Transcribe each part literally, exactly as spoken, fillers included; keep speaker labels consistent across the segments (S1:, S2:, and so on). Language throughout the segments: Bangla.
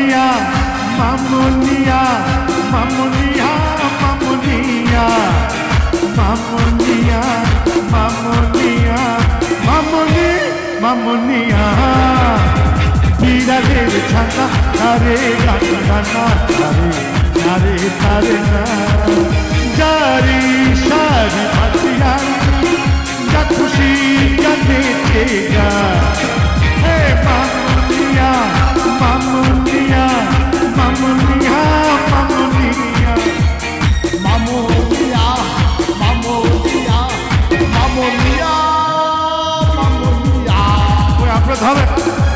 S1: mamunia, mamunia, mamunia, mamunia, mamunia, mamunia, mamuni, mamunia. Birale chana, tare gana, tare, tare, tare na. Jari shari batiya, jakushi kane chega. Hey mamunia, mamunia, mamunia, mamunia,
S2: mamunia, mamunia, mamunia, mamunia.
S1: ওই আপনারা ধরেন।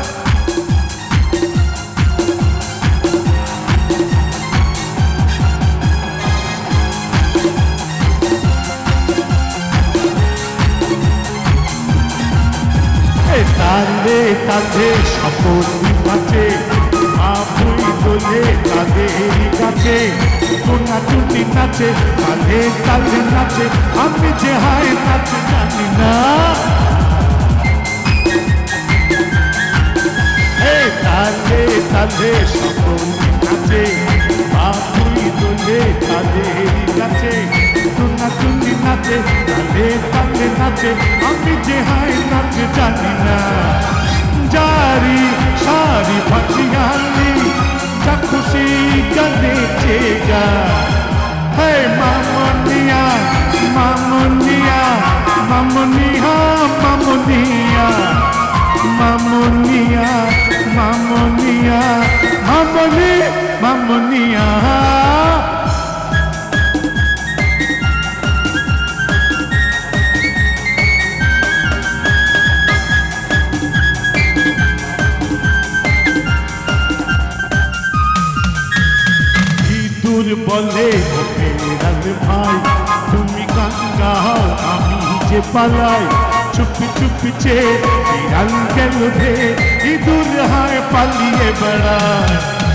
S1: তালে তালে সাপনি নাচে আবুই দোলে তাদের কাছে কোনা চুটি নাচে তালে তালে নাচে আমি যে হায় নাচ জানি না তালে তালে সাপনি নাচে আবুই দোলে তাদের কাছে কোনা চুটি নাচে তালে তালে নাচে আমি যে হায় নাচ জানি না जारी सारी भटियाली खुशी गले चेगा है मामुनिया मामुनिया मामुनिया मामुनिया मामुनिया मामुनिया मामुनी मामुनिया বলে বেড়াল ভাই তুমি গান গাও আমি যে পালাই চুপি চুপি চে বিড়াল গেল ভে ইঁদুর হায় পালিয়ে বেড়ায়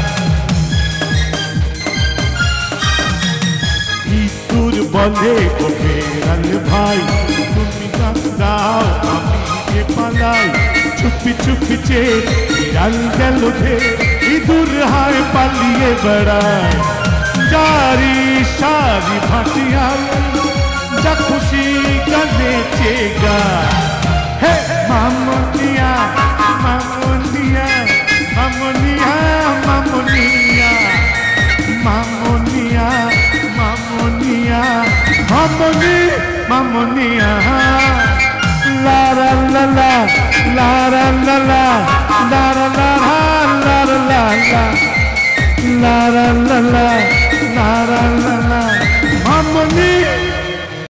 S1: ইঁদুর বলে বেড়াল ভাই তুমি গান গাও আমি যে পালাই চুপি চুপি চে বিড়াল গেল ভে ইঁদুর হায় পালিয়ে বেড়ায় जारी सारी भटियाल जा खुशी गले चेगा हे मामुनिया मामुनिया मामुनिया मामुनिया मामुनिया मामुनिया मामुनी मामुनिया ला ला ला ला ला ला ला ला ला ला ला ला ला ला ला ला ला La la la la, mamma mia.